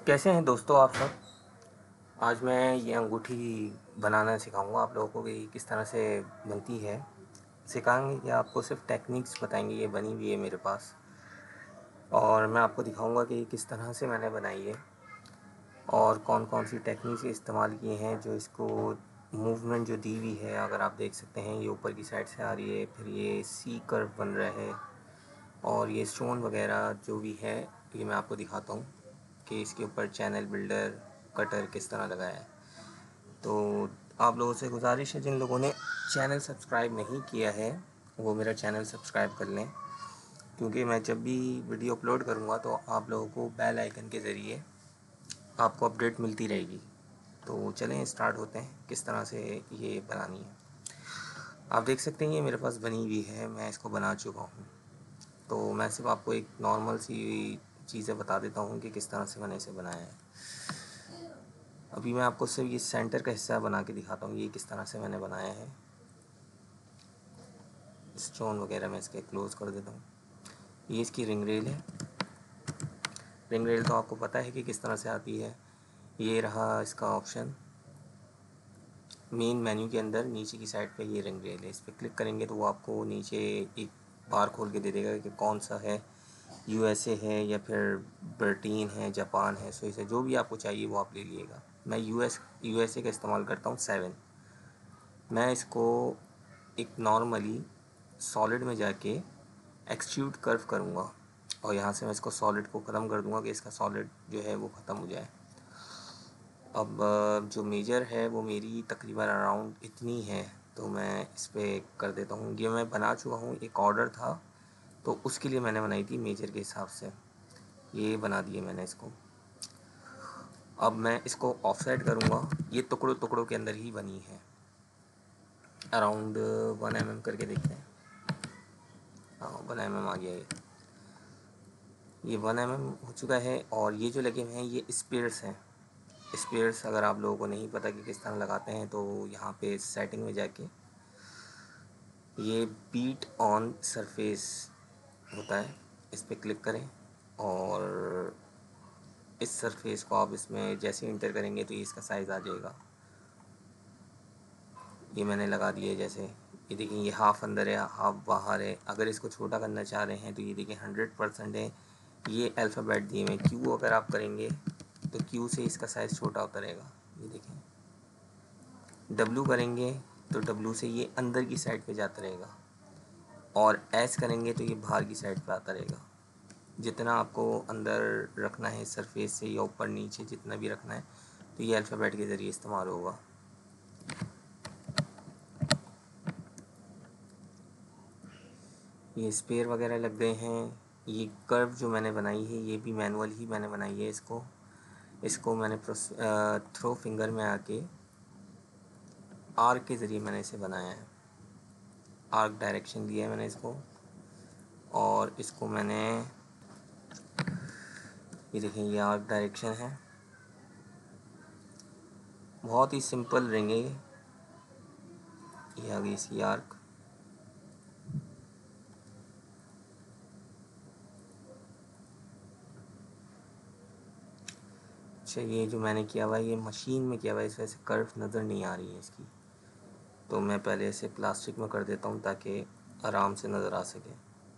कैसे हैं दोस्तों आप सब। आज मैं ये अंगूठी बनाना सिखाऊंगा आप लोगों को कि किस तरह से बनती है। सिखाएंगे कि आपको सिर्फ टेक्निक्स बताएंगे। ये बनी हुई है मेरे पास और मैं आपको दिखाऊंगा कि किस तरह से मैंने बनाई है और कौन कौन सी टेक्निक्स इस्तेमाल किए हैं जो इसको मूवमेंट जो दी हुई है। अगर आप देख सकते हैं ये ऊपर की साइड से आ रही है, फिर ये सी कर्व बन रहा है और ये स्टोन वगैरह जो भी है ये मैं आपको दिखाता हूँ कि इसके ऊपर चैनल बिल्डर कटर किस तरह लगाया है। तो आप लोगों से गुजारिश है, जिन लोगों ने चैनल सब्सक्राइब नहीं किया है वो मेरा चैनल सब्सक्राइब कर लें, क्योंकि मैं जब भी वीडियो अपलोड करूँगा तो आप लोगों को बेल आइकन के ज़रिए आपको अपडेट मिलती रहेगी। तो चलें स्टार्ट होते हैं किस तरह से ये बनानी है। आप देख सकते हैं ये मेरे पास बनी हुई है, मैं इसको बना चुका हूँ। तो मैं सिर्फ आपको एक नॉर्मल सी चीज़ें बता देता हूँ कि किस तरह से मैंने इसे बनाया है। अभी मैं आपको सिर्फ ये सेंटर का हिस्सा बना के दिखाता हूँ ये किस तरह से मैंने बनाया है। स्टोन वगैरह मैं इसके क्लोज़ कर देता हूँ। ये इसकी रिंग रेल है। रिंग रेल तो आपको पता है कि किस तरह से आती है। ये रहा इसका ऑप्शन। मेन मेन्यू के अंदर नीचे की साइड पे ये रिंग रेल है, इस पर क्लिक करेंगे तो वो आपको नीचे एक बार खोल के दे देगा कि कौन सा है, यूएसए है या फिर ब्रिटेन है, जापान है, स्विस है, जो भी आपको चाहिए वो आप ले लीजिएगा। मैं यूएसए का इस्तेमाल करता हूँ 7। मैं इसको एक नॉर्मली सॉलिड में जाके एक्सट्रूड कर्व करूँगा और यहाँ से मैं इसको सॉलिड को ख़त्म कर दूँगा कि इसका सॉलिड जो है वो ख़त्म हो जाए। अब जो मेजर है वो मेरी तकरीबन अराउंड इतनी है, तो मैं इस पर कर देता हूँ। ये मैं बना चुका हूँ, एक ऑर्डर था तो उसके लिए मैंने बनाई थी मेजर के हिसाब से। ये बना दिए मैंने इसको। अब मैं इसको ऑफसेट करूँगा। ये टुकड़ों टुकड़ों के अंदर ही बनी है। अराउंड 1 mm करके देखते हैं। हाँ 1 mm आ गया ये 1 mm हो चुका है। और ये जो लगे हुए हैं ये स्पेयर्स हैं। स्पेयर्स अगर आप लोगों को नहीं पता कि किस तरह लगाते हैं तो यहाँ पे सेटिंग में जाके ये बीट ऑन सरफेस होता है, इस पर क्लिक करें और इस सरफेस को आप इसमें जैसे इंटर करेंगे तो ये इसका साइज़ आ जाएगा। ये मैंने लगा दिया है। जैसे ये देखिए ये हाफ़ अंदर है हाफ़ बाहर है। अगर इसको छोटा करना चाह रहे हैं तो ये देखिए 100% है। ये अल्फ़ाबेट दिए हुए हैं। क्यू अगर आप करेंगे तो क्यू से इसका साइज़ छोटा होता रहेगा। ये देखें डब्लू करेंगे तो डब्लू से ये अंदर की साइड पे जाता रहेगा और एस करेंगे तो ये बाहर की साइड पे आता रहेगा। जितना आपको अंदर रखना है सरफेस से या ऊपर नीचे जितना भी रखना है तो ये अल्फ़ाबेट के ज़रिए इस्तेमाल होगा। ये स्पेयर वगैरह लग गए हैं। ये कर्व जो मैंने बनाई है ये भी मैनुअल ही मैंने बनाई है। इसको मैंने थ्रो फिंगर में आके आर्क के ज़रिए मैंने इसे बनाया है। आर्क डायरेक्शन दिया है मैंने इसको और इसको मैंने ये देखें ये आर्क डायरेक्शन है। बहुत ही सिंपल रिंग है ये आ गई इसकी आर्क। अच्छा ये जो मैंने किया हुआ है ये मशीन में किया हुआ है, इस वजह से कर्व नज़र नहीं आ रही है इसकी। तो मैं पहले इसे प्लास्टिक में कर देता हूँ ताकि आराम से नज़र आ सके।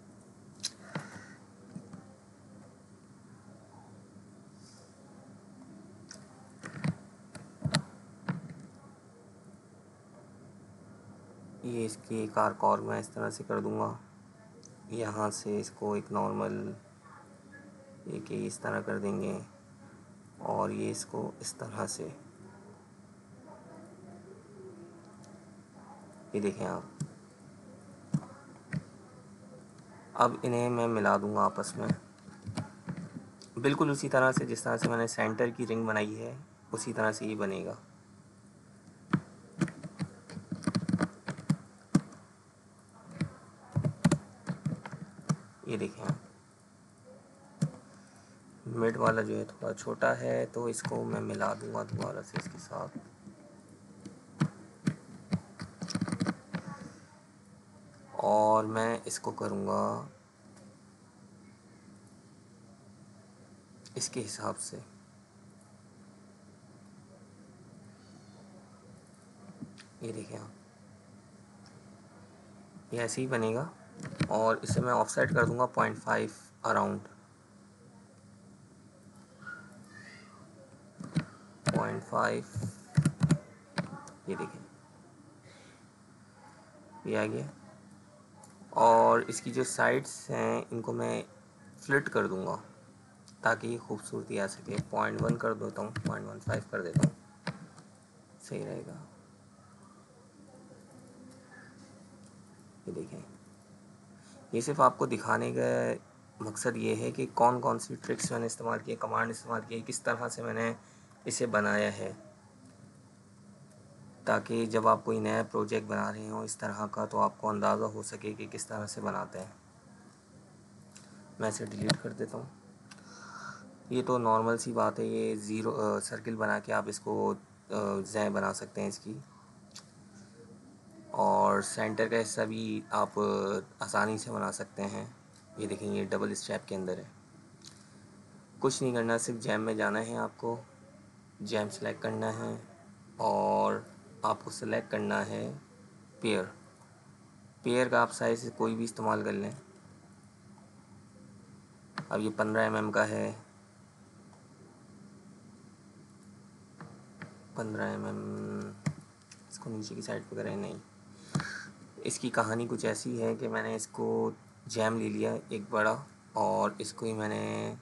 ये इसकी एक आर्क और मैं इस तरह से कर दूँगा। यहाँ से इसको एक नॉर्मल एक इस तरह कर देंगे और ये इसको इस तरह से। ये देखें आप। अब इन्हें मैं मिला दूँगा आपस में बिल्कुल उसी तरह से जिस तरह से मैंने सेंटर की रिंग बनाई है उसी तरह से ये बनेगा। ये देखें आप। मिड वाला जो है थोड़ा छोटा है तो इसको मैं मिला दूँगा दोबारा से इसके साथ। और मैं इसको करूँगा इसके हिसाब से। ये देखिए आप, ये ऐसे ही बनेगा। और इसे मैं ऑफसेट कर दूंगा 0.5 अराउंड, 0.5। ये देखिए ये आ गया। और इसकी जो साइड्स हैं इनको मैं फ्लिट कर दूंगा ताकि ये खूबसूरती आ सके। 0.1 कर देता हूँ, 0.15 कर देता हूँ, सही रहेगा। ये देखें, ये सिर्फ आपको दिखाने का मकसद ये है कि कौन कौन सी ट्रिक्स मैंने इस्तेमाल किए, कमांड इस्तेमाल किए, किस तरह से मैंने इसे बनाया है, ताकि जब आप कोई नया प्रोजेक्ट बना रहे हो इस तरह का तो आपको अंदाज़ा हो सके कि किस तरह से बनाते हैं। मैं इसे डिलीट कर देता हूँ। ये तो नॉर्मल सी बात है, ये ज़ीरो सर्किल बना के आप इसको ज़ै बना सकते हैं इसकी। और सेंटर का हिस्सा भी आप आसानी से बना सकते हैं। ये देखें, ये डबल स्टेप के अंदर है। कुछ नहीं करना, सिर्फ जैम में जाना है आपको, जैम सेलेक्ट करना है और आपको सेलेक्ट करना है पेयर। पेयर का आप साइज़ कोई भी इस्तेमाल कर लें। अब ये 15 mm का है, 15 mm। इसको नीचे की साइड पे करें, नहीं। इसकी कहानी कुछ ऐसी है कि मैंने इसको जैम ले लिया एक बड़ा, और इसको ही मैंने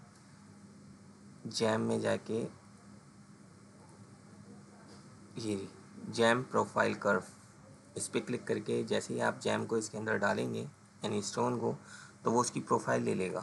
जैम में जाके ये जैम प्रोफाइल कर्व, इस पर क्लिक करके जैसे ही आप जैम को इसके अंदर डालेंगे यानी स्टोन को, तो वो उसकी प्रोफाइल ले लेगा।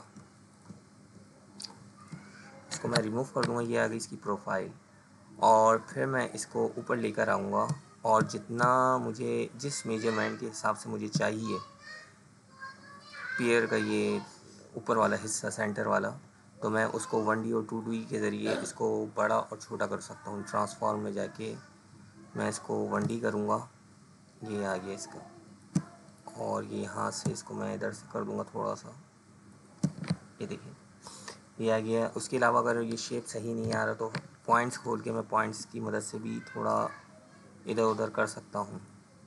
इसको मैं रिमूव कर दूंगा, ये आ गई इसकी प्रोफाइल। और फिर मैं इसको ऊपर लेकर आऊँगा और जितना मुझे, जिस मेजरमेंट के हिसाब से मुझे चाहिए पेयर का ये ऊपर वाला हिस्सा सेंटर वाला, तो मैं उसको 1D और 2D के ज़रिए इसको बड़ा और छोटा कर सकता हूँ। ट्रांसफॉर्म में जाके मैं इसको 1D करूँगा, ये आ गया इसका। और ये यहाँ से इसको मैं इधर से कर दूँगा थोड़ा सा, ये देखिए ये आ गया। उसके अलावा अगर ये शेप सही नहीं आ रहा तो पॉइंट्स खोल के मैं पॉइंट्स की मदद से भी थोड़ा इधर उधर कर सकता हूँ।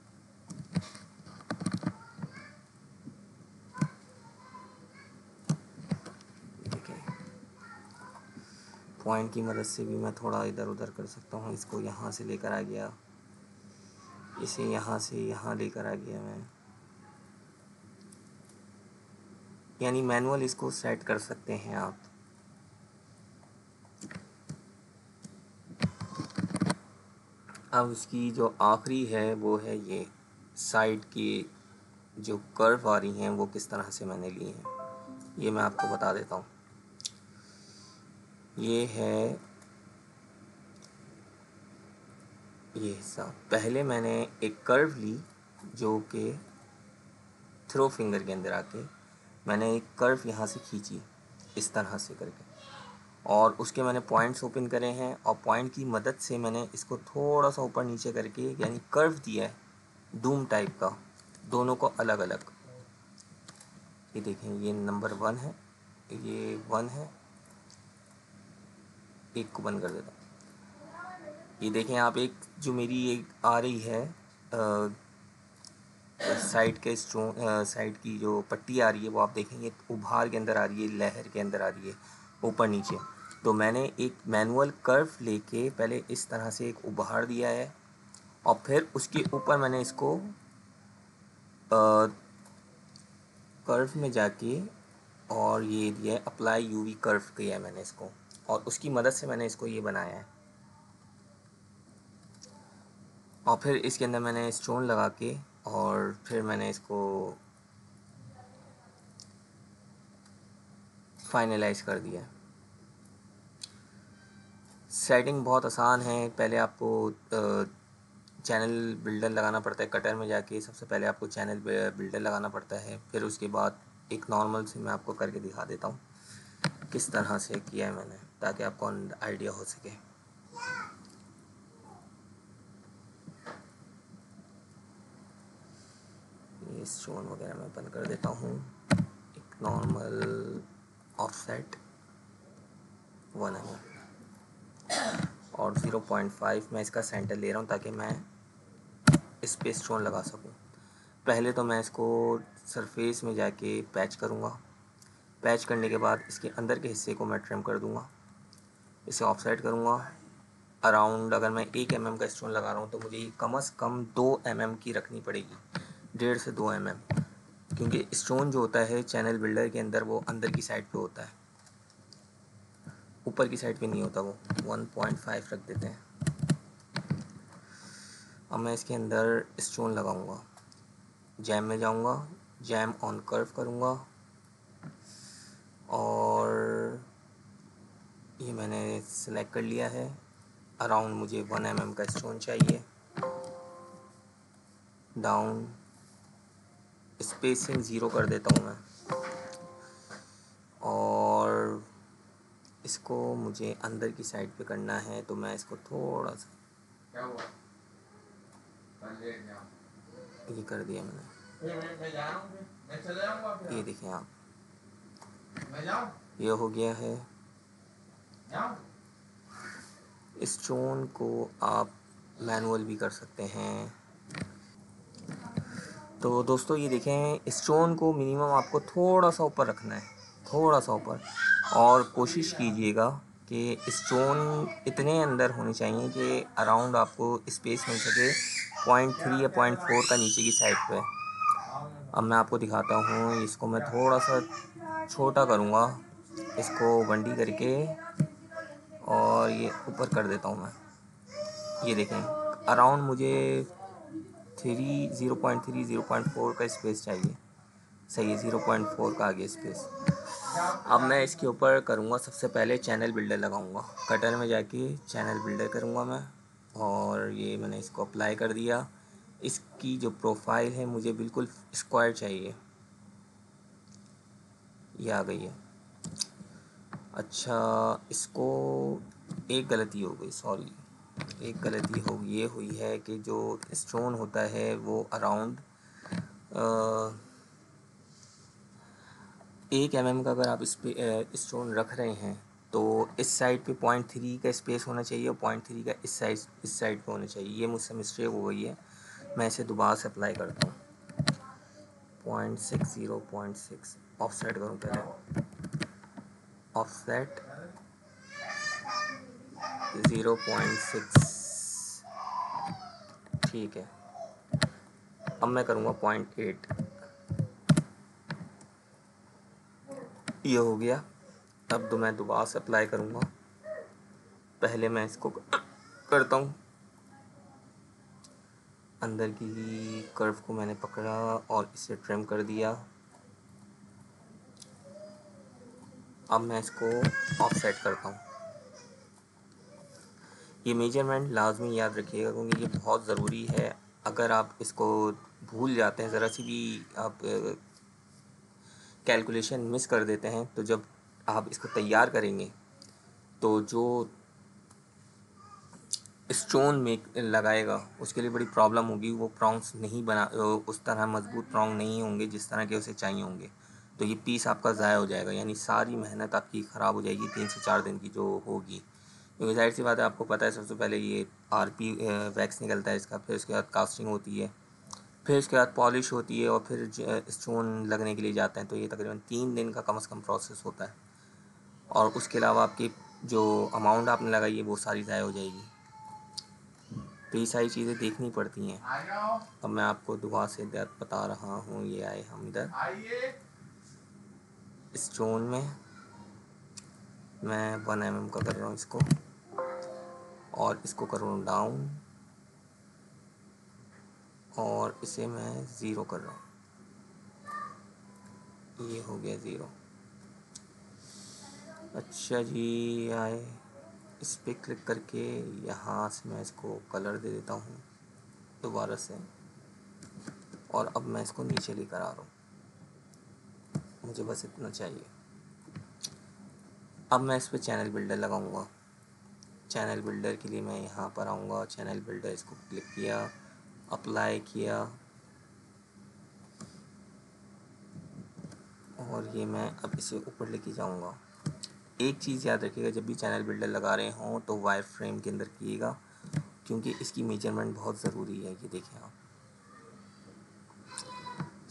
देखिए, पॉइंट की मदद से भी मैं थोड़ा इधर उधर कर सकता हूँ। इसको यहाँ से लेकर आ गया, इसे यहाँ से यहाँ लेकर आ गया मैं, यानी मैनुअल इसको सेट कर सकते हैं आप। अब इसकी जो आखिरी है वो है ये साइड की जो कर्व आ रही हैं वो किस तरह से मैंने ली हैं, ये मैं आपको बता देता हूँ। ये है ये हिस्सा, पहले मैंने एक कर्व ली जो कि थ्रो फिंगर के अंदर आके मैंने एक कर्व यहाँ से खींची इस तरह से करके, और उसके मैंने पॉइंट्स ओपन करे हैं और पॉइंट की मदद से मैंने इसको थोड़ा सा ऊपर नीचे करके यानी कर्व दिया है डूम टाइप का, दोनों को अलग अलग। ये देखें, ये नंबर 1 है, ये 1 है, एक को बंद कर देता हूँ। ये देखें आप, एक जो मेरी एक आ रही है साइड के स्टोन, साइड की जो पट्टी आ रही है वो आप देखेंगे उभार के अंदर आ रही है, लहर के अंदर आ रही है ऊपर नीचे। तो मैंने एक मैनुअल कर्व लेके पहले इस तरह से एक उभार दिया है और फिर उसके ऊपर मैंने इसको कर्व में जाके और ये दिया है अप्लाई यूवी कर्व किया है मैंने इसको, और उसकी मदद से मैंने इसको ये बनाया है। और फिर इसके अंदर मैंने स्टोन लगा के और फिर मैंने इसको फाइनलाइज कर दिया। सेटिंग बहुत आसान है। पहले आपको चैनल बिल्डर लगाना पड़ता है, कटर में जाके सबसे पहले आपको चैनल बिल्डर लगाना पड़ता है। फिर उसके बाद एक नॉर्मल से मैं आपको करके दिखा देता हूँ किस तरह से किया है मैंने, ताकि आपको आइडिया हो सके। ये स्टोन वगैरह मैं बंद कर देता हूँ। एक नॉर्मल ऑफसेट 1 mm और 0.5 मैं इसका सेंटर ले रहा हूँ ताकि मैं इस पे स्टोन लगा सकूँ। पहले तो मैं इसको सरफेस में जाके पैच करूँगा। पैच करने के बाद इसके अंदर के हिस्से को मैं ट्रिम कर दूँगा, इसे ऑफसेट करूँगा। अराउंड अगर मैं 1 mm का स्टोन लगा रहा हूँ तो मुझे कम से कम 2 mm की रखनी पड़ेगी, 1.5 से 2 mm, क्योंकि स्टोन जो होता है चैनल बिल्डर के अंदर वो अंदर की साइड पे होता है, ऊपर की साइड पे नहीं होता। वो 1.5 रख देते हैं। अब मैं इसके अंदर स्टोन लगाऊंगा, जैम में जाऊंगा, जैम ऑन कर्व करूंगा और ये मैंने सेलेक्ट कर लिया है। अराउंड मुझे 1 mm का स्टोन चाहिए। डाउन स्पेसिंग 0 कर देता हूँ मैं, और इसको मुझे अंदर की साइड पे करना है तो मैं इसको थोड़ा सा क्या हुआ ये कर दिया मैंने। मैं चले जाऊंगा। ये देखें आप, ये हो गया है। स्टोन को आप मैनुअल भी कर सकते हैं। तो दोस्तों ये देखें, स्टोन को मिनिमम आपको थोड़ा सा ऊपर रखना है, थोड़ा सा ऊपर, और कोशिश कीजिएगा कि स्टोन इतने अंदर होने चाहिए कि अराउंड आपको स्पेस मिल सके 0.3 या 0.4 का नीचे की साइड पे। अब मैं आपको दिखाता हूँ, इसको मैं थोड़ा सा छोटा करूँगा, इसको बंडी करके, और ये ऊपर कर देता हूँ मैं। ये देखें, अराउंड मुझे 0.4 का स्पेस चाहिए। सही है, 0.4 का आगे स्पेस। अब मैं इसके ऊपर करूँगा, सबसे पहले चैनल बिल्डर लगाऊँगा। कटर में जाके चैनल बिल्डर करूँगा मैं, और ये मैंने इसको अप्लाई कर दिया। इसकी जो प्रोफाइल है मुझे बिल्कुल स्क्वायर चाहिए, ये आ गई है। अच्छा, इसको एक गलती हो गई, सॉरी, एक गलती ये हुई है कि जो स्टोन होता है वो अराउंड 1 mm का अगर आप इस पे स्टोन रख रहे हैं तो इस साइड पे 0.3 का स्पेस होना चाहिए, और 0.3 का इस साइड पे होना चाहिए। ये मुझसे मिस्टेक हो गई है, मैं इसे दोबारा से अप्लाई करता हूँ। 0.6 0.6 ऑफसेट करूँ पहले, ऑफसेट 0.6, ठीक है। अब मैं करूँगा 0.8, ये हो गया। अब तो मैं दोबारा से अप्लाई करूँगा। पहले मैं इसको करता हूँ, अंदर की कर्व को मैंने पकड़ा और इसे ट्रिम कर दिया। अब मैं इसको ऑफसेट करता हूँ। ये मेजरमेंट लाजमी याद रखिएगा, क्योंकि ये बहुत ज़रूरी है। अगर आप इसको भूल जाते हैं, ज़रा सी भी आप कैलकुलेशन मिस कर देते हैं, तो जब आप इसको तैयार करेंगे तो जो स्टोन में लगाएगा उसके लिए बड़ी प्रॉब्लम होगी। वो प्रॉन्ग्स नहीं बना, उस तरह मजबूत प्रॉन्ग नहीं होंगे जिस तरह के उसे चाहिए होंगे। तो ये पीस आपका ज़ाया हो जाएगा, यानी सारी मेहनत आपकी ख़राब हो जाएगी 3 से 4 दिन की जो होगी। क्योंकि जाहिर सी बात है, आपको पता है, सबसे पहले ये आरपी वैक्स निकलता है इसका, फिर उसके बाद कास्टिंग होती है, फिर उसके बाद पॉलिश होती है, और फिर स्टोन लगने के लिए जाते हैं। तो ये तकरीबन 3 दिन का कम से कम प्रोसेस होता है, और उसके अलावा आपकी जो अमाउंट आपने लगाई है वो सारी ज़ाया हो जाएगी। तो ये सारी चीज़ें देखनी पड़ती हैं। अब मैं आपको दुआ से बता रहा हूँ। ये आए हम इधर स्टोन में, मैं 1 mm का कर रहा हूँ इसको, और इसको कर रहा हूँ डाउन, और इसे मैं 0 कर रहा हूँ। ये हो गया 0। अच्छा जी, आए इस पर क्लिक करके यहाँ से मैं इसको कलर दे देता हूँ दोबारा से, और अब मैं इसको नीचे लेकर आ रहा हूँ। मुझे बस इतना चाहिए। अब मैं इस पर चैनल बिल्डर लगाऊंगा। चैनल बिल्डर के लिए मैं यहाँ पर आऊँगा, चैनल बिल्डर, इसको क्लिक किया, अप्लाई किया, और ये मैं अब इसे ऊपर लेके जाऊँगा। एक चीज़ याद रखिएगा, जब भी चैनल बिल्डर लगा रहे हों तो वायर फ्रेम के अंदर कीजिएगा, क्योंकि इसकी मेजरमेंट बहुत ज़रूरी है। ये देखें आप,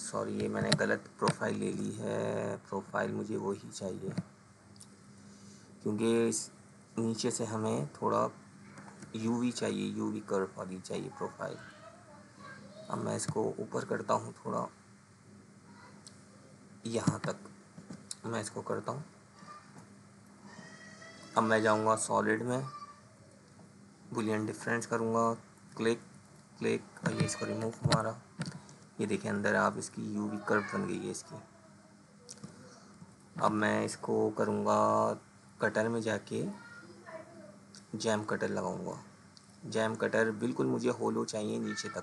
सॉरी, ये मैंने गलत प्रोफाइल ले ली है। प्रोफाइल मुझे वही चाहिए, क्योंकि इस नीचे से हमें थोड़ा यूवी चाहिए, यूवी कर्व वाली चाहिए प्रोफाइल। अब मैं इसको ऊपर करता हूँ थोड़ा, यहाँ तक मैं इसको करता हूँ। अब मैं जाऊँगा सॉलिड में, बुलियन डिफरेंस करूँगा, क्लिक क्लिक, और ये इसको रिमूव मारा। ये देखिए अंदर आप इसकी यूवी कर्व बन गई है इसकी। अब मैं इसको करूँगा कटर में जाके जैम कटर लगाऊँगा। जैम कटर बिल्कुल मुझे होलो चाहिए,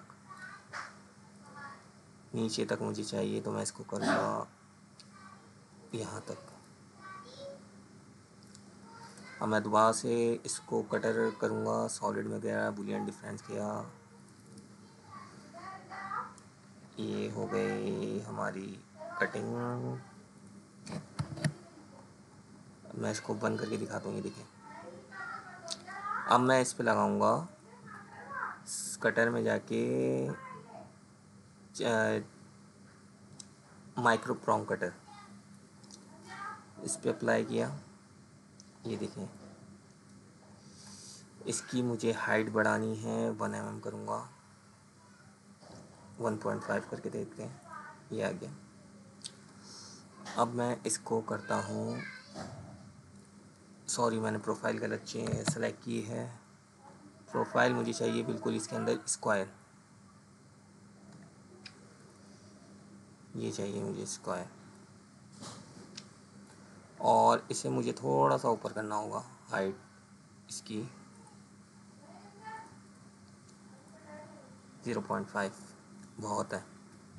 नीचे तक मुझे चाहिए, तो मैं इसको करूँगा यहाँ तक। अब मैं दोबारा से इसको कटर करूँगा, सॉलिड में गया, बुलियन डिफरेंस किया, ये हो गई हमारी कटिंग। मैं इसको बंद करके दिखाता हूँ, ये देखिए। अब मैं इस पे लगाऊंगा कटर में जाके माइक्रो प्रॉन्ग कटर, इस पे अप्लाई किया। ये देखिए, इसकी मुझे हाइट बढ़ानी है, 1 mm करूँगा, 1.5 करके देखते हैं, ये आ गया। अब मैं इसको करता हूँ, सॉरी मैंने प्रोफाइल गलत सेलेक्ट की है। प्रोफाइल मुझे चाहिए बिल्कुल इसके अंदर स्क्वायर, ये चाहिए मुझे स्क्वायर, और इसे मुझे थोड़ा सा ऊपर करना होगा, हाइट इसकी 0.5 बहुत है।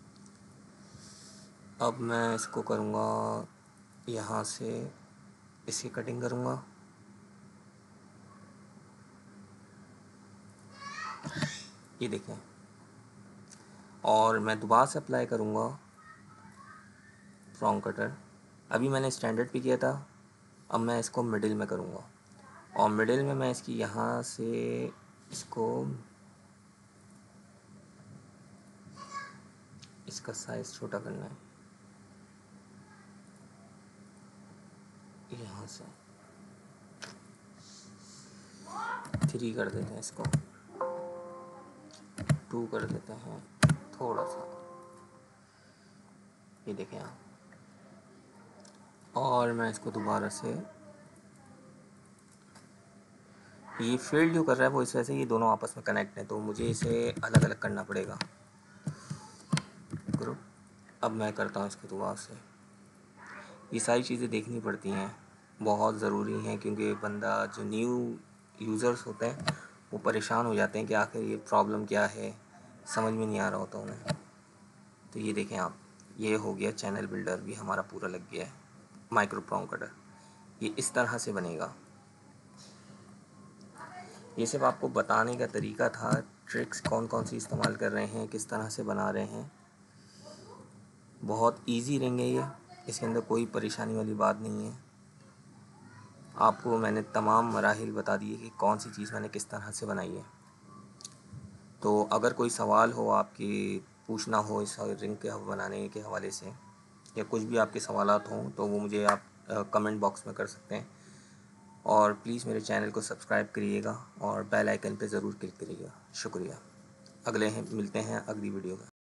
अब मैं इसको करूँगा, यहाँ से इसकी कटिंग करूँगा, ये देखें, और मैं दोबारा से अप्लाई करूँगा प्रॉन्ग कटर। अभी मैंने स्टैंडर्ड पे किया था, अब मैं इसको मिडिल में करूँगा, और मिडिल में मैं इसकी यहाँ से इसका साइज़ छोटा करना है, यहाँ से 3 कर देते हैं, इसको 2 कर देते हैं थोड़ा सा, ये देखें आप। और मैं इसको दोबारा से, ये फील्ड जो कर रहा है वो इस वजह से ये दोनों आपस में कनेक्ट हैं, तो मुझे इसे अलग अलग करना पड़ेगा ग्रुप। अब मैं करता हूँ इसको दोबारा से। ये सारी चीज़ें देखनी पड़ती हैं, बहुत ज़रूरी हैं, क्योंकि बंदा जो न्यू यूज़र्स होते हैं वो परेशान हो जाते हैं कि आखिर ये प्रॉब्लम क्या है, समझ में नहीं आ रहा होता उन्हें। तो ये देखें आप, ये हो गया चैनल बिल्डर भी हमारा पूरा लग गया है, माइक्रो प्रॉन्ग कटर। ये इस तरह से बनेगा। ये सिर्फ आपको बताने का तरीका था, ट्रिक्स कौन कौन सी इस्तेमाल कर रहे हैं, किस तरह से बना रहे हैं। बहुत इजी रहेंगे ये, इसके अंदर कोई परेशानी वाली बात नहीं है। आपको मैंने तमाम मराहिल बता दिए कि कौन सी चीज़ मैंने किस तरह से बनाई है। तो अगर कोई सवाल हो आपके, पूछना हो इस रिंग के बनाने के हवाले से, या कुछ भी आपके सवालात हों, तो वो मुझे आप कमेंट बॉक्स में कर सकते हैं। और प्लीज़ मेरे चैनल को सब्सक्राइब करिएगा और बेल आइकन पे ज़रूर क्लिक करिएगा। शुक्रिया। मिलते हैं अगली वीडियो में।